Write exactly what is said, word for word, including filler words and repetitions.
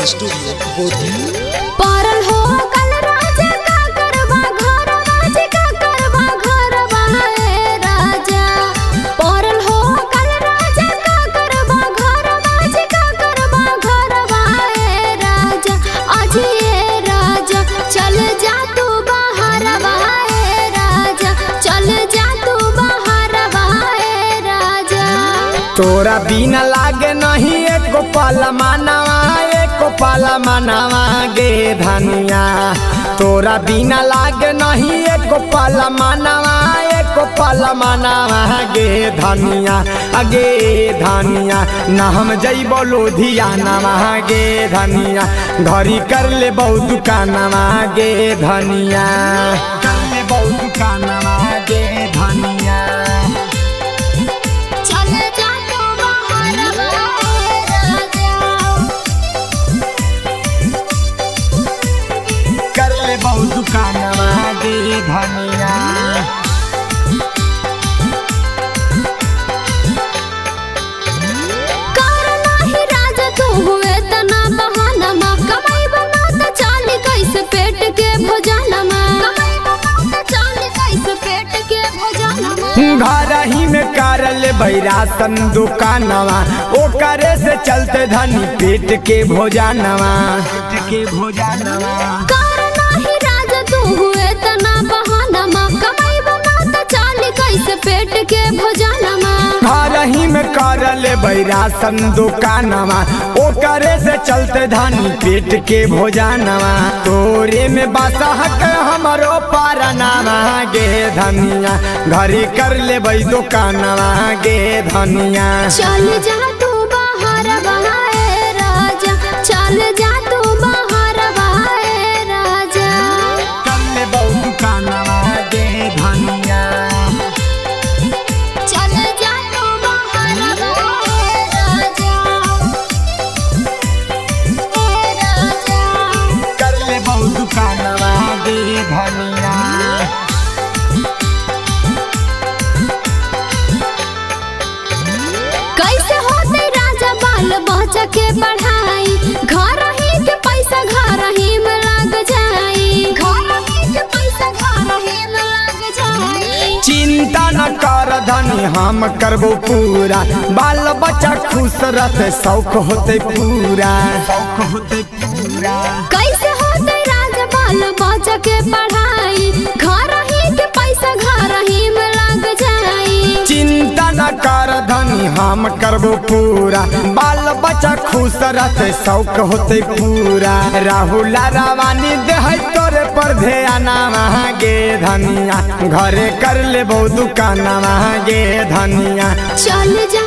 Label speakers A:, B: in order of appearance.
A: Studio बोधी।
B: पारल हो कल राजा का करवा घर बाजी का करवा घर बाए राजा। पारल हो कल राजा का करवा घर बाजी का करवा घर बाए राजा। आज ये राजा चल जा तू बाहर बाए राजा, चल जा तू बाहर बाए राजा।
C: तोरा बिना लागे नहीं एको पल मानवा, एको पल मानवा गे धनिया। तोरा बिना लागे नहीं एको पल मानवा, एको पल मानवा गे धनिया। अगे धनिया ना हम जइबो लुधियानवा गे धनिया। घरी कर ले बहु दुकानवा गे धनिया, कर ले बहु दुकानवा गे धनिया। बहुत दुकानवा गे धनिया।
B: करना ही राजा तू हुए तना बहानमा, कमाई बनाता चाली कैसे पेट के भोजनमा, कमाई बनाता चाली कैसे पेट के भोजनमा।
C: घर ही में कर ले बैरासन दुकानवा, ओ करे से चलते धनी पेट के भोजनवा, पेट के भोजनवा।
B: हुए तना बहानमा, कमाई बनाता चाली कैसे पेट के भोजनमा।
C: घर ही में कर ले बैरासन दुकानवा, ओ करे से चलते धानी पेट के भोजनवा। तोरे में बासा हक हमारो पारनावा गे धनिया। घरी कर ले बई दुकानवा गे धनिया।
B: चल जा तू बाहर बाए राजा, चल जा तू बाहर बाए राजा।
C: बहु दुकानवा गे धनिया।
B: चल जा तू बाहर बाए राजा, ए राजा।
C: कर ले बहु दुकानवा गे धनिया।
B: कैसे होते राजा बाल बच्चा के पढ़ाई, घर ही के पैसा घर ही में लग जाई, घर ही के पैसा घर ही में लग जाई।
C: चिंता न कर धनी हम करबो पूरा, बाल बच्चा खुश रहते शौक होते पूरा, शौक होते पूरा।
B: कैसे होते राजा बाल बच्चा के पढ़ाई, घर ही के पैसा घर ही में लग जाई।
C: चिंता न कर धनी हम करबो पूरा, बाल बच्चा खुश रहते शौक होते पूरा। राहुल रावानी दे तोरे पर ध्यानवा गे धनिया। घरे कर ले बहु दुकानवा गे धनिया।
B: चल जा